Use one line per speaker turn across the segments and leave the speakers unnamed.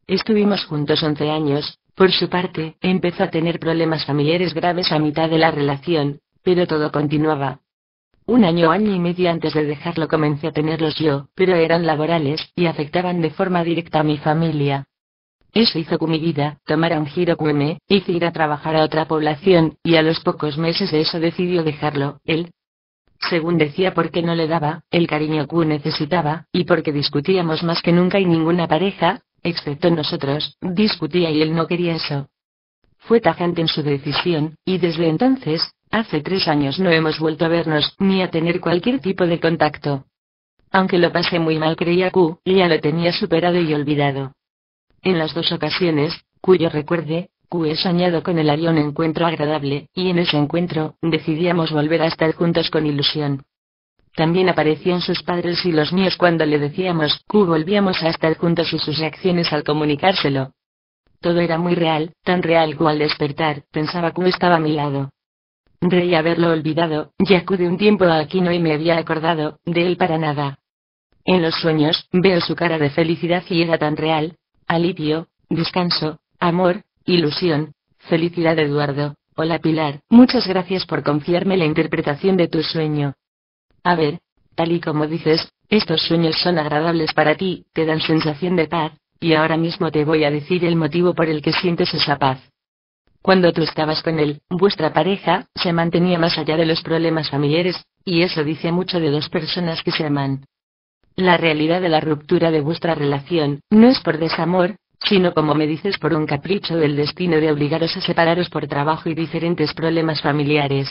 Estuvimos juntos 11 años. Por su parte, empezó a tener problemas familiares graves a mitad de la relación, pero todo continuaba. Un año o año y medio antes de dejarlo comencé a tenerlos yo, pero eran laborales, y afectaban de forma directa a mi familia. Eso hizo que mi vida tomara un giro que me hizo ir a trabajar a otra población, y a los pocos meses de eso decidió dejarlo, él. Según decía, porque no le daba el cariño que necesitaba, y porque discutíamos más que nunca y ninguna pareja, excepto nosotros, discutía y él no quería eso. Fue tajante en su decisión, y desde entonces, hace 3 años no hemos vuelto a vernos, ni a tener cualquier tipo de contacto. Aunque lo pasé muy mal, creía que ya lo tenía superado y olvidado. En las 2 ocasiones, cuyo recuerde, he soñado con él, haría un encuentro agradable, y en ese encuentro, decidíamos volver a estar juntos con ilusión. También aparecían sus padres y los míos cuando le decíamos que volvíamos a estar juntos y sus reacciones al comunicárselo. Todo era muy real, tan real que al despertar, pensaba que estaba a mi lado. Reí haberlo olvidado, ya que de un tiempo a aquí no me había acordado de él para nada. En los sueños, veo su cara de felicidad y era tan real, alivio, descanso, amor, ilusión, felicidad. Eduardo, hola Pilar, muchas gracias por confiarme la interpretación de tu sueño. A ver, tal y como dices, estos sueños son agradables para ti, te dan sensación de paz, y ahora mismo te voy a decir el motivo por el que sientes esa paz. Cuando tú estabas con él, vuestra pareja se mantenía más allá de los problemas familiares, y eso dice mucho de 2 personas que se aman. La realidad de la ruptura de vuestra relación no es por desamor, sino, como me dices, por un capricho del destino de obligaros a separaros por trabajo y diferentes problemas familiares.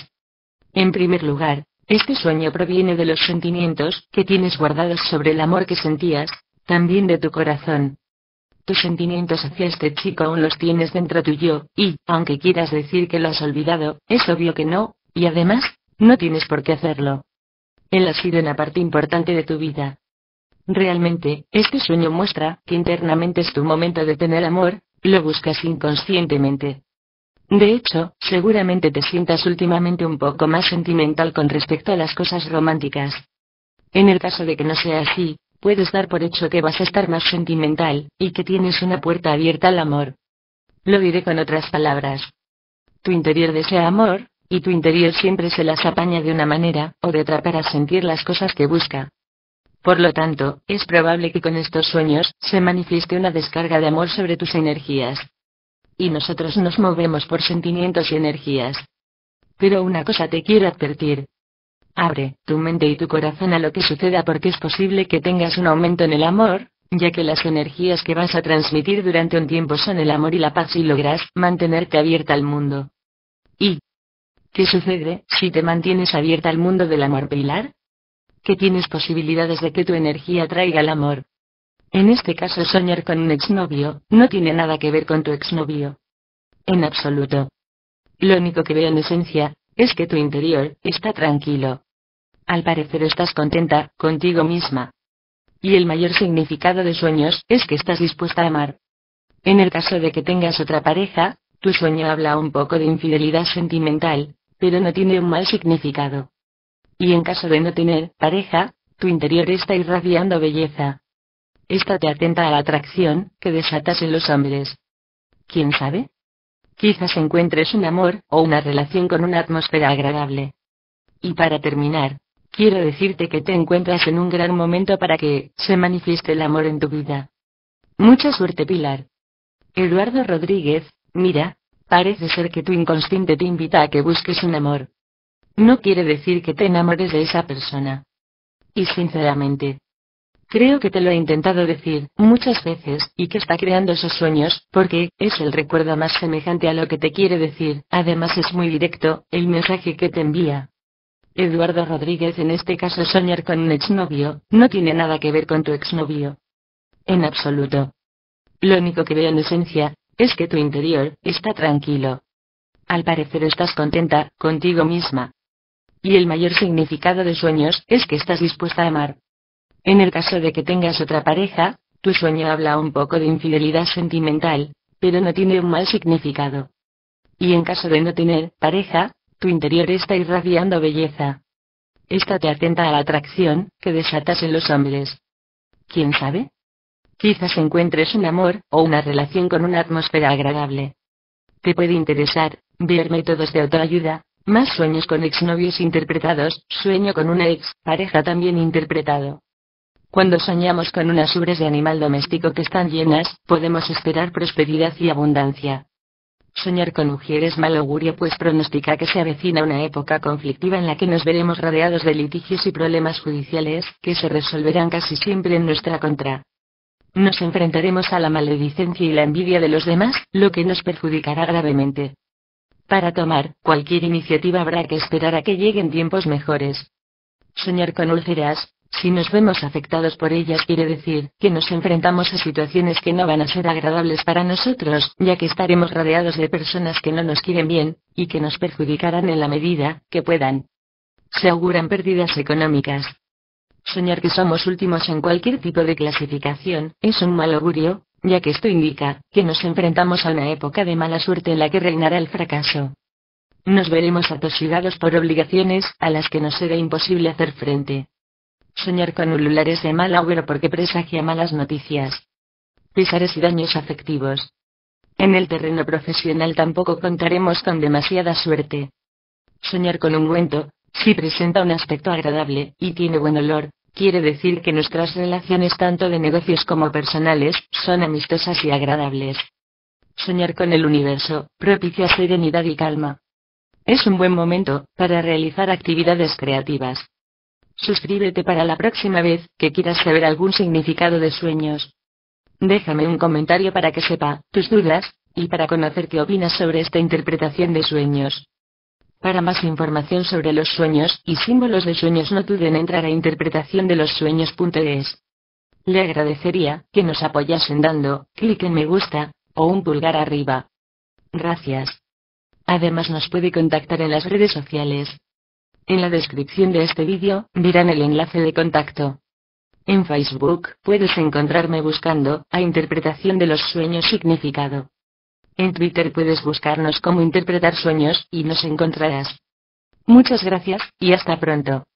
En primer lugar, este sueño proviene de los sentimientos que tienes guardados sobre el amor que sentías, también de tu corazón. Tus sentimientos hacia este chico aún los tienes dentro tuyo, y, aunque quieras decir que lo has olvidado, es obvio que no, y además, no tienes por qué hacerlo. Él ha sido una parte importante de tu vida. Realmente, este sueño muestra que internamente es tu momento de tener amor, lo buscas inconscientemente. De hecho, seguramente te sientas últimamente un poco más sentimental con respecto a las cosas románticas. En el caso de que no sea así, puedes dar por hecho que vas a estar más sentimental, y que tienes una puerta abierta al amor. Lo diré con otras palabras. Tu interior desea amor, y tu interior siempre se las apaña de una manera o de otra para sentir las cosas que busca. Por lo tanto, es probable que con estos sueños se manifieste una descarga de amor sobre tus energías. Y nosotros nos movemos por sentimientos y energías. Pero una cosa te quiero advertir. Abre tu mente y tu corazón a lo que suceda, porque es posible que tengas un aumento en el amor, ya que las energías que vas a transmitir durante un tiempo son el amor y la paz si logras mantenerte abierta al mundo. ¿Y qué sucede si te mantienes abierta al mundo del amor, Pilar? Que tienes posibilidades de que tu energía traiga el amor. En este caso, soñar con un exnovio no tiene nada que ver con tu exnovio. En absoluto. Lo único que veo en esencia es que tu interior está tranquilo. Al parecer estás contenta contigo misma. Y el mayor significado de sueños es que estás dispuesta a amar. En el caso de que tengas otra pareja, tu sueño habla un poco de infidelidad sentimental, pero no tiene un mal significado. Y en caso de no tener pareja, tu interior está irradiando belleza. Estate atenta a la atracción que desatas en los hombres. ¿Quién sabe? Quizás encuentres un amor o una relación con una atmósfera agradable. Y para terminar, quiero decirte que te encuentras en un gran momento para que se manifieste el amor en tu vida. Mucha suerte, Pilar. Eduardo Rodríguez, mira, parece ser que tu inconsciente te invita a que busques un amor. No quiere decir que te enamores de esa persona. Y sinceramente, creo que te lo he intentado decir muchas veces y que está creando esos sueños, porque es el recuerdo más semejante a lo que te quiere decir. Además es muy directo el mensaje que te envía. Eduardo Rodríguez, en este caso soñar con un exnovio no tiene nada que ver con tu exnovio. En absoluto. Lo único que veo en esencia es que tu interior está tranquilo. Al parecer estás contenta contigo misma. Y el mayor significado de sueños es que estás dispuesta a amar. En el caso de que tengas otra pareja, tu sueño habla un poco de infidelidad sentimental, pero no tiene un mal significado. Y en caso de no tener pareja, tu interior está irradiando belleza. Estate atenta a la atracción que desatas en los hombres. ¿Quién sabe? Quizás encuentres un amor, o una relación con una atmósfera agradable. Te puede interesar ver métodos de autoayuda, más sueños con exnovios interpretados, sueño con una ex pareja también interpretado. Cuando soñamos con unas ubres de animal doméstico que están llenas, podemos esperar prosperidad y abundancia. Soñar con mujer es mal augurio, pues pronostica que se avecina una época conflictiva en la que nos veremos rodeados de litigios y problemas judiciales, que se resolverán casi siempre en nuestra contra. Nos enfrentaremos a la maledicencia y la envidia de los demás, lo que nos perjudicará gravemente. Para tomar cualquier iniciativa habrá que esperar a que lleguen tiempos mejores. Soñar con úlceras, si nos vemos afectados por ellas, quiere decir que nos enfrentamos a situaciones que no van a ser agradables para nosotros, ya que estaremos rodeados de personas que no nos quieren bien, y que nos perjudicarán en la medida que puedan. Se auguran pérdidas económicas. Soñar que somos últimos en cualquier tipo de clasificación es un mal augurio, ya que esto indica que nos enfrentamos a una época de mala suerte en la que reinará el fracaso. Nos veremos atosigados por obligaciones a las que nos será imposible hacer frente. Soñar con ulular es de mal augurio porque presagia malas noticias, pesares y daños afectivos. En el terreno profesional tampoco contaremos con demasiada suerte. Soñar con ungüento, si presenta un aspecto agradable y tiene buen olor, quiere decir que nuestras relaciones tanto de negocios como personales son amistosas y agradables. Soñar con el universo propicia serenidad y calma. Es un buen momento para realizar actividades creativas. Suscríbete para la próxima vez que quieras saber algún significado de sueños. Déjame un comentario para que sepa tus dudas, y para conocer qué opinas sobre esta interpretación de sueños. Para más información sobre los sueños y símbolos de sueños no duden en entrar a interpretaciondelosueños.es. Le agradecería que nos apoyasen dando clic en me gusta, o un pulgar arriba. Gracias. Además nos puede contactar en las redes sociales. En la descripción de este vídeo verán el enlace de contacto. En Facebook puedes encontrarme buscando a Interpretación de los Sueños Significado. En Twitter puedes buscarnos como Interpretar Sueños y nos encontrarás. Muchas gracias, y hasta pronto.